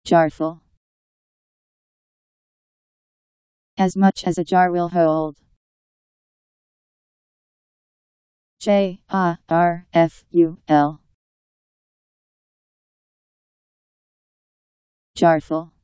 Jarful. As much as a jar will hold. Jarful. Jarful.